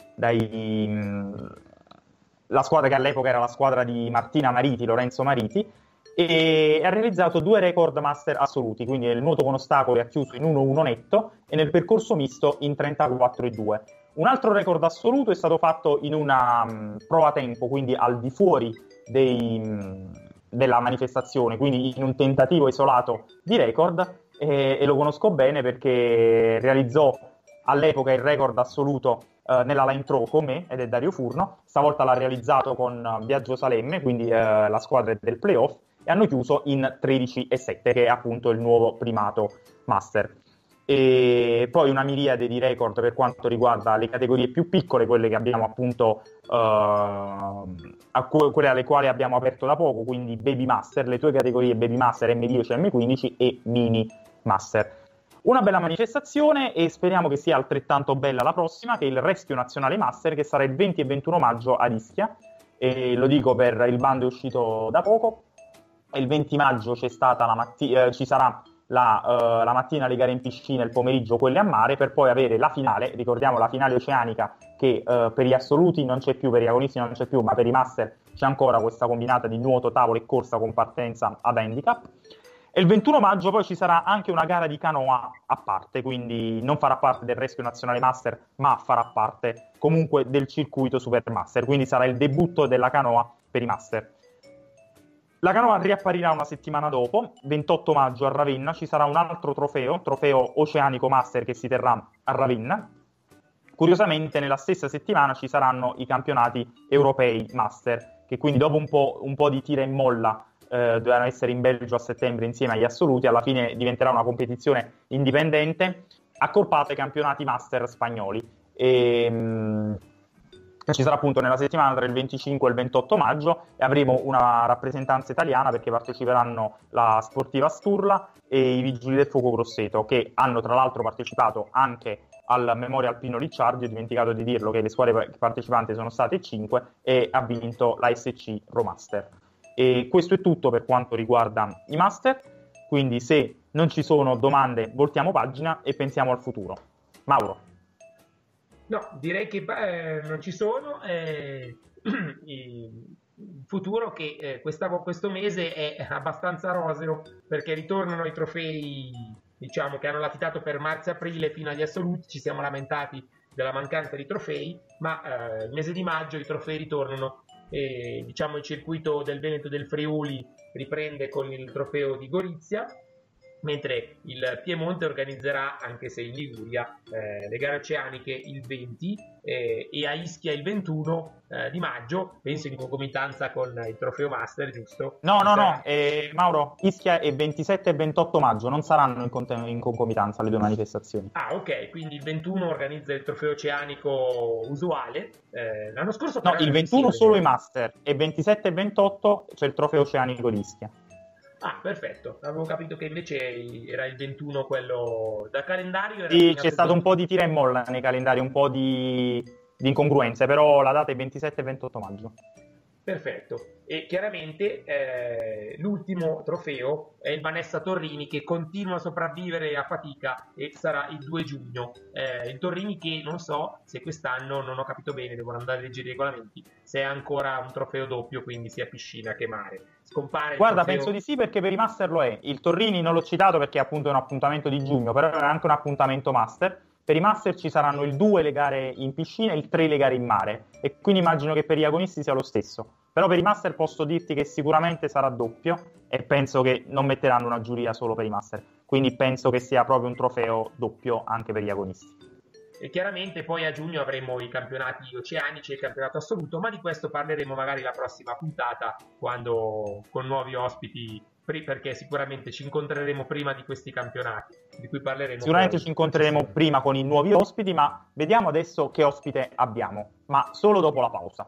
dai la squadra che all'epoca era la squadra di Martina Mariti, Lorenzo Mariti, e ha realizzato due record master assoluti, quindi nel nuoto con ostacoli ha chiuso in uno uno netto e nel percorso misto in trentaquattro due. Un altro record assoluto è stato fatto in una um, prova tempo, quindi al di fuori dei, um, della manifestazione, quindi in un tentativo isolato di record, e, e lo conosco bene perché realizzò all'epoca il record assoluto eh, nella line throw con me, ed è Dario Furno. Stavolta l'ha realizzato con uh, Biagio Salemme, quindi eh, la squadra del playoff, e hanno chiuso in tredici e sette, che è appunto il nuovo primato master. E poi una miriade di record per quanto riguarda le categorie più piccole, quelle che abbiamo appunto uh, a que- quelle alle quali abbiamo aperto da poco, quindi Baby Master, le tue categorie Baby Master, M dieci, M quindici e Mini Master. Una bella manifestazione, e speriamo che sia altrettanto bella la prossima, che è il Rescue Nazionale Master, che sarà il venti e ventuno maggio ad Ischia, e lo dico per il bando è uscito da poco. Il venti maggio c'è stata la matti- eh, ci sarà La, uh, la mattina le gare in piscina, il pomeriggio quelle a mare, per poi avere la finale, ricordiamo la finale oceanica, che uh, per gli assoluti non c'è più, per gli agonisti non c'è più, ma per i master c'è ancora questa combinata di nuoto, tavolo e corsa con partenza ad handicap. E il ventuno maggio poi ci sarà anche una gara di canoa a parte, quindi non farà parte del Rescue Nazionale Master, ma farà parte comunque del circuito Super Master, quindi sarà il debutto della canoa per i master. La canoa riapparirà una settimana dopo, ventotto maggio a Ravenna, ci sarà un altro trofeo, trofeo Oceanico Master, che si terrà a Ravenna. Curiosamente nella stessa settimana ci saranno i campionati europei Master, che quindi dopo un po', un po' di tira e molla eh, dovevano essere in Belgio a settembre insieme agli assoluti, alla fine diventerà una competizione indipendente, accorpata ai campionati Master spagnoli. E, mh, ci sarà appunto nella settimana tra il venticinque e il ventotto maggio, e avremo una rappresentanza italiana perché parteciperanno la Sportiva Sturla e i Vigili del Fuoco Grosseto, che hanno tra l'altro partecipato anche al Memorial Pino Licciardi. Ho dimenticato di dirlo che le squadre partecipanti sono state cinque, e ha vinto la S C Romaster. E questo è tutto per quanto riguarda i master, quindi se non ci sono domande voltiamo pagina e pensiamo al futuro. Mauro. No, direi che eh, non ci sono. Eh, il futuro che eh, questa, questo mese è abbastanza roseo, perché ritornano i trofei, diciamo, che hanno latitato per marzo-aprile fino agli assoluti. Ci siamo lamentati della mancanza di trofei, ma eh, il mese di maggio i trofei ritornano. E, diciamo, il circuito del Veneto e del Friuli riprende con il trofeo di Gorizia, mentre il Piemonte organizzerà, anche se in Liguria, eh, le gare oceaniche il venti eh, e a Ischia il ventuno eh, di maggio, penso in concomitanza con il trofeo Master, giusto? No, no, sarà... no, eh, Mauro, Ischia è ventisette e ventotto maggio, non saranno in, cont- in concomitanza le due manifestazioni. Ah, ok, quindi il ventuno organizza il trofeo oceanico usuale. Eh, l'anno scorso... No, il ventuno solo i Master, e ventisette e ventotto c'è il trofeo oceanico di Ischia. Ah, perfetto, avevo capito che invece era il ventuno quello da calendario. Era sì, c'è stato un po' di tira e molla nei calendari, un po' di, di incongruenze, però la data è ventisette e ventotto maggio. Perfetto, e chiaramente eh, l'ultimo trofeo è il Vanessa Torrini, che continua a sopravvivere a fatica e sarà il due giugno. Eh, il Torrini che non so se quest'anno, non ho capito bene, devo andare a leggere i regolamenti, se è ancora un trofeo doppio, quindi sia piscina che mare. Scompare Guarda, trofeo... penso di sì, perché per i Master lo è. Il Torrini non l'ho citato perché appunto è un appuntamento di giugno, però è anche un appuntamento Master. Per i Master ci saranno il due le gare in piscina e il tre le gare in mare, e quindi immagino che per gli agonisti sia lo stesso. Però per i Master posso dirti che sicuramente sarà doppio, e penso che non metteranno una giuria solo per i Master, quindi penso che sia proprio un trofeo doppio anche per gli agonisti. E chiaramente poi a giugno avremo i campionati oceanici e il campionato assoluto, ma di questo parleremo magari la prossima puntata, quando con nuovi ospiti, perché sicuramente ci incontreremo prima di questi campionati, di cui parleremo. Sicuramente poi. ci incontreremo prima con i nuovi ospiti, ma vediamo adesso che ospite abbiamo, ma solo dopo la pausa.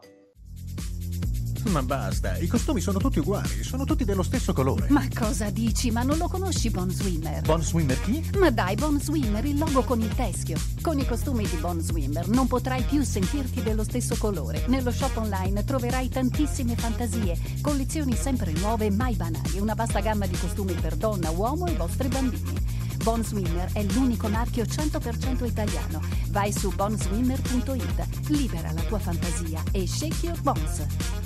Ma basta, i costumi sono tutti uguali, sono tutti dello stesso colore. Ma cosa dici? Ma non lo conosci Bon Swimmer? Bon Swimmer chi? Ma dai, Bon Swimmer, il logo con il teschio. Con i costumi di Bon Swimmer non potrai più sentirti dello stesso colore. Nello shop online troverai tantissime fantasie, collezioni sempre nuove, mai banali, una vasta gamma di costumi per donna, uomo e vostri bambini. Bon Swimmer è l'unico marchio cento per cento italiano. Vai su bon swimmer punto it, libera la tua fantasia e shake your bones.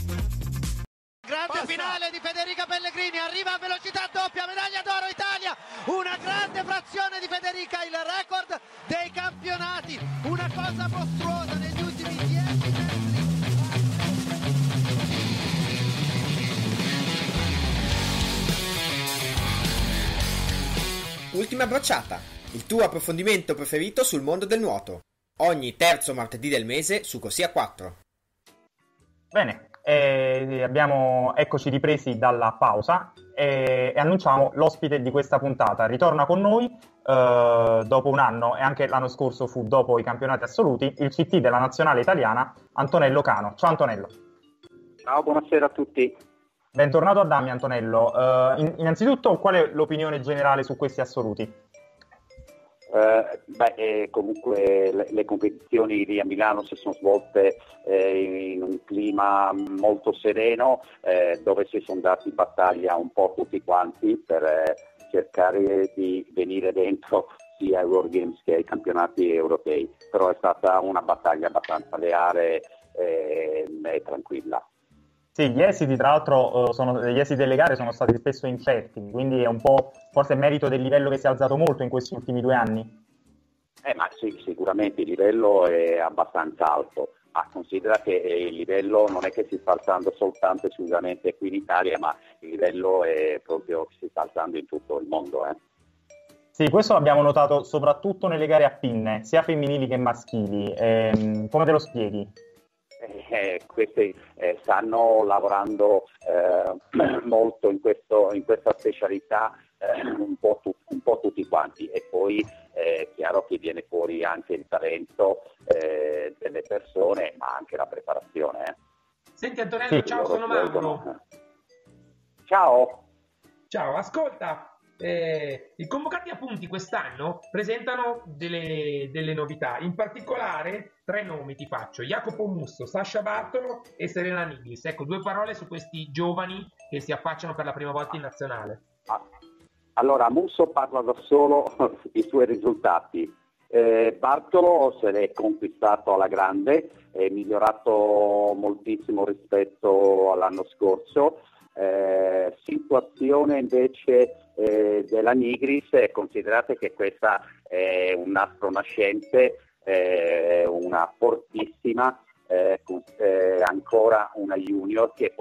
Grande Passa. Finale di Federica Pellegrini, arriva a velocità doppia, medaglia d'oro Italia, una grande frazione di Federica, il record dei campionati, una cosa mostruosa negli ultimi dieci metri. Ultima bracciata, il tuo approfondimento preferito sul mondo del nuoto, ogni terzo martedì del mese su Corsia quattro. Bene. E abbiamo, eccoci ripresi dalla pausa e, e annunciamo l'ospite di questa puntata. Ritorna con noi eh, dopo un anno, e anche l'anno scorso fu dopo i campionati assoluti, il C T della nazionale italiana, Antonello Cano. Ciao Antonello. Ciao, buonasera a tutti. Bentornato a Dammi Antonello. Uh, in, innanzitutto, qual è l'opinione generale su questi assoluti? Eh, beh, eh, comunque le, le competizioni lì a Milano si sono svolte eh, in un clima molto sereno, eh, dove si sono dati battaglia un po' tutti quanti per eh, cercare di venire dentro sia ai World Games che ai campionati europei, però è stata una battaglia abbastanza leale eh, e tranquilla. Sì, gli esiti tra l'altro sono, gli esiti delle gare sono stati spesso incerti, quindi è un po' forse merito del livello che si è alzato molto in questi ultimi due anni. Eh, ma sì, sicuramente il livello è abbastanza alto, ma considera che il livello non è che si sta alzando soltanto esclusivamente qui in Italia, ma il livello è proprio che si sta alzando in tutto il mondo. Eh. Sì, questo l'abbiamo notato soprattutto nelle gare a pinne, sia femminili che maschili. Eh, come te lo spieghi? Eh, questi eh, stanno lavorando eh, molto in, questo, in questa specialità eh, un, po tu, un po' tutti quanti, e poi è eh, chiaro che viene fuori anche il talento eh, delle persone, ma anche la preparazione. Eh. Senti Antonello, sì, ciao, sono Mauro. Ciao. Ciao, ascolta. Eh, I convocati a punti quest'anno presentano delle, delle novità, in particolare tre nomi ti faccio: Jacopo Musso, Sasha Bartolo e Serena Niglis. Ecco, due parole su questi giovani che si affacciano per la prima volta in nazionale. Allora, Musso parla da solo i suoi risultati. Eh, Bartolo se l'è conquistato alla grande, è migliorato moltissimo rispetto all'anno scorso. Eh, situazione invece eh, della Nigris, considerate che questa è un nastro nascente, eh, una fortissima, eh, eh, ancora una junior che pot-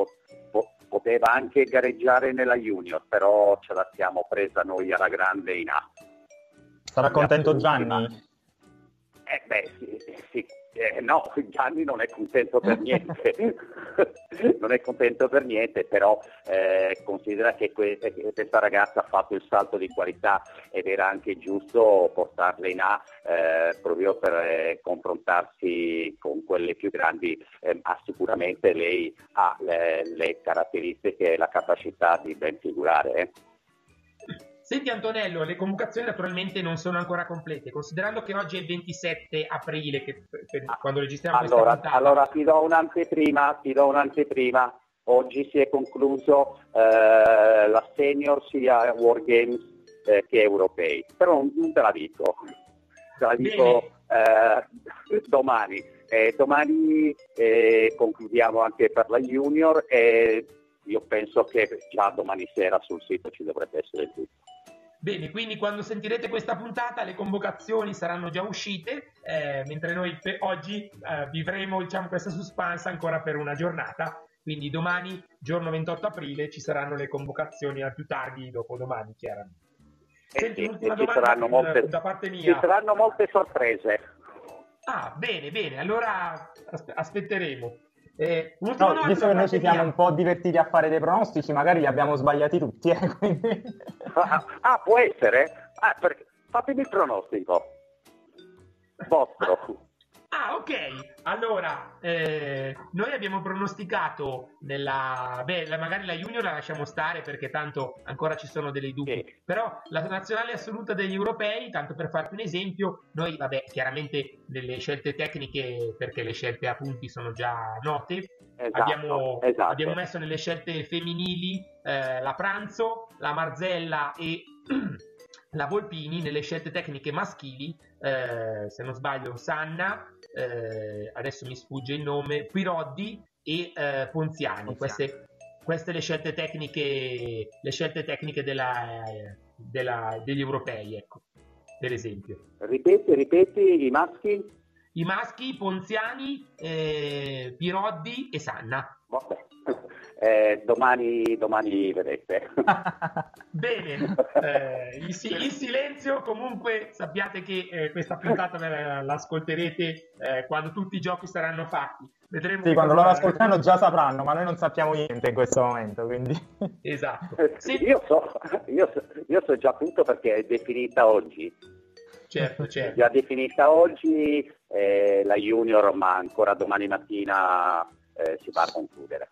po- poteva anche gareggiare nella junior, però ce la siamo presa noi alla grande in A. Sarà contento Gianni? Eh beh, sì, sì. Eh, no, Gianni non è contento per niente, non è contento per niente, però eh, considera che que- questa ragazza ha fatto il salto di qualità ed era anche giusto portarla in A eh, proprio per eh, confrontarsi con quelle più grandi, eh, ma sicuramente lei ha le, le caratteristiche e la capacità di ben figurare. Eh. Senti Antonello, le convocazioni naturalmente non sono ancora complete, considerando che oggi è il ventisette aprile, che, per, quando registriamo allora, questa puntata. Allora ti do un'anteprima, ti do un'anteprima. Oggi si è concluso eh, la senior sia World Games eh, che europei, però non, non te la dico, te la dico eh, domani. Eh, domani eh, concludiamo anche per la junior e io penso che già domani sera sul sito ci dovrebbe essere tutto. Bene, quindi quando sentirete questa puntata le convocazioni saranno già uscite, eh, mentre noi per oggi eh, vivremo diciamo, questa suspense ancora per una giornata, quindi domani, giorno ventotto aprile, ci saranno le convocazioni al più tardi, dopodomani chiaramente. Senti, eh, l'ultima ci domanda saranno molte, da parte mia. Ci saranno molte sorprese. Ah, bene, bene, allora aspe- aspetteremo. Eh, no, visto che noi ci siamo un po' divertiti a fare dei pronostici, magari li abbiamo sbagliati tutti. Eh, quindi... ah, ah, può essere? Ah, perché... Fatemi il pronostico. Vostro. Ah, ok. Allora, eh, noi abbiamo pronosticato nella... Beh, la, magari la junior la lasciamo stare perché tanto ancora ci sono dei dubbi. Sì. Però la nazionale assoluta degli europei, tanto per farti un esempio, noi, vabbè, chiaramente nelle scelte tecniche, perché le scelte a punti sono già note, esatto, abbiamo, esatto. abbiamo messo nelle scelte femminili eh, la Pranzo, la Marzella e... la Volpini, nelle scelte tecniche maschili, eh, se non sbaglio Sanna, eh, adesso mi sfugge il nome, Piroddi e eh, Ponziani. Queste, queste le scelte tecniche, le scelte tecniche della, della, degli europei, ecco, per esempio. Ripeti, ripeti i maschi? I maschi, Ponziani, eh, Piroddi e Sanna. Vabbè. Eh, domani, domani vedete. Bene, eh, il, il silenzio comunque sappiate che eh, questa puntata l'ascolterete eh, quando tutti i giochi saranno fatti. Vedremo sì, quando loro ascolteranno già sapranno, ma noi non sappiamo niente in questo momento, quindi... Esatto. Sì. Io, so, io, so, io so già tutto perché è definita oggi. Certo, certo. Già definita oggi eh, la junior, ma ancora domani mattina eh, si va a concludere.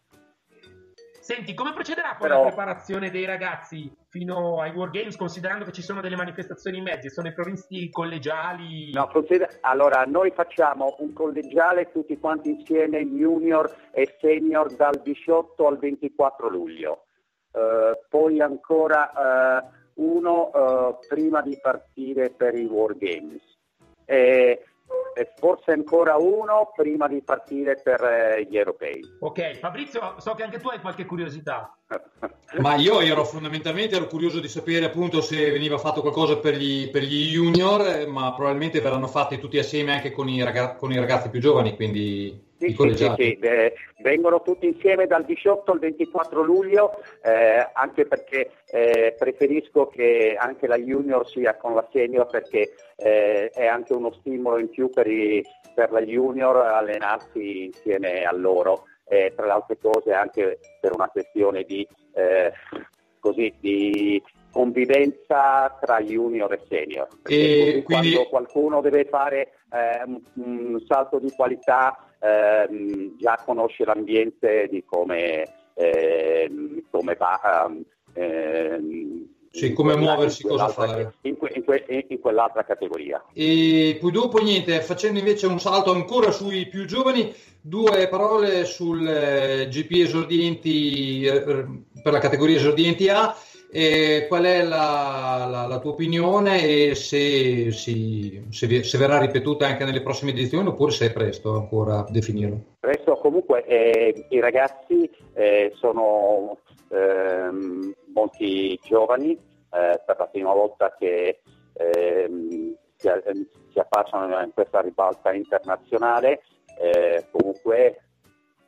Senti, come procederà poi Però... la preparazione dei ragazzi fino ai World Games, considerando che ci sono delle manifestazioni in mezzo? Sono i provvisti collegiali? No, consider- allora, noi facciamo un collegiale tutti quanti insieme, junior e senior, dal diciotto al ventiquattro luglio. Uh, poi ancora uh, uno uh, prima di partire per i World Games. E... e forse ancora uno prima di partire per eh, gli europei. Ok, Fabrizio, so che anche tu hai qualche curiosità. Ma io ero fondamentalmente ero curioso di sapere appunto se veniva fatto qualcosa per gli, per gli junior, ma probabilmente verranno fatti tutti assieme anche con i, ragazzi, con i ragazzi più giovani, quindi sì, i collegiati. Sì, sì, eh, vengono tutti insieme dal diciotto al ventiquattro luglio, eh, anche perché eh, preferisco che anche la junior sia con la senior, perché eh, è anche uno stimolo in più per, i, per la junior allenarsi insieme a loro. Eh, tra le altre cose anche per una questione di, eh, così, di convivenza tra junior e senior. E quindi... Quando qualcuno deve fare eh, un, un salto di qualità eh, già conosce l'ambiente di come, eh, come va. Eh, Sì, come muoversi, cosa fare in, que, in, que, in quell'altra categoria. E poi dopo niente, facendo invece un salto ancora sui più giovani, due parole sul eh, G P esordienti eh, per la categoria esordienti A. E qual è la, la, la tua opinione e se, si, se, se verrà ripetuta anche nelle prossime edizioni oppure se è presto ancora a definirlo? Presto, comunque eh, i ragazzi eh, sono eh, molti giovani, eh, per la prima volta che eh, si, si affacciano in questa ribalta internazionale, eh, comunque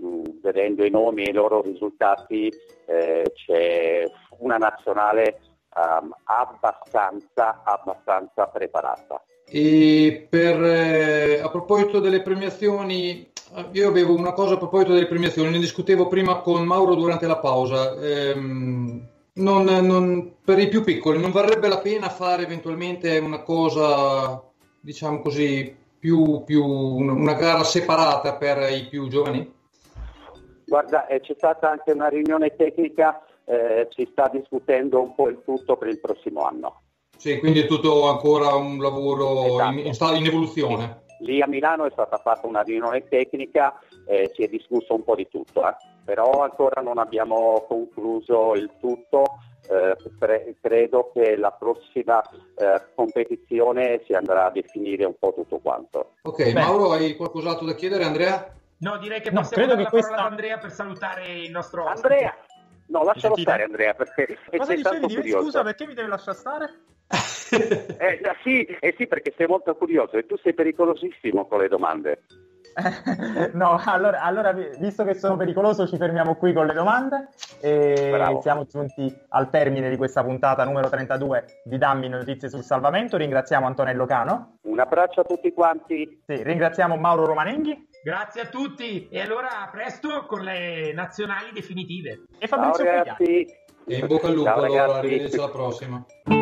mh, vedendo i nomi e i loro risultati, eh, c'è una nazionale um, abbastanza, abbastanza preparata. E per, eh, a proposito delle premiazioni, io avevo una cosa a proposito delle premiazioni, ne discutevo prima con Mauro durante la pausa. Ehm, non, non, per i più piccoli non varrebbe la pena fare eventualmente una cosa, diciamo così, più, più una gara separata per i più giovani? Guarda, eh, c'è stata anche una riunione tecnica, eh, si sta discutendo un po' il tutto per il prossimo anno. Sì, quindi è tutto ancora un lavoro esatto. in, in, in evoluzione. Lì a Milano è stata fatta una riunione tecnica, eh, si è discusso un po' di tutto, eh. Però ancora non abbiamo concluso il tutto. Eh, pre- credo che la prossima eh, competizione si andrà a definire un po' tutto quanto. Ok, Beh. Mauro, hai qualcos'altro da chiedere, Andrea? No, direi che No, possiamo credo dare che la questa- parola ad Andrea per salutare il nostro ospite. Andrea! No, lascialo Sentite? stare Andrea, perché Cosa sei dicevi tanto di me? curioso. Scusa, perché mi devi lasciare stare? Eh, eh, sì, eh sì, perché sei molto curioso e tu sei pericolosissimo con le domande. No, allora, allora, visto che sono pericoloso, ci fermiamo qui con le domande e Bravo. siamo giunti al termine di questa puntata numero trentadue di Dammi Notizie sul Salvamento. Ringraziamo Antonello Cano. Un abbraccio a tutti quanti. Sì, ringraziamo Mauro Romanenghi Grazie a tutti e allora a presto con le nazionali definitive. e Ciao Fabrizio Fagliani. ragazzi. E in bocca al lupo, Ciao, allora, ragazzi. arrivederci alla prossima.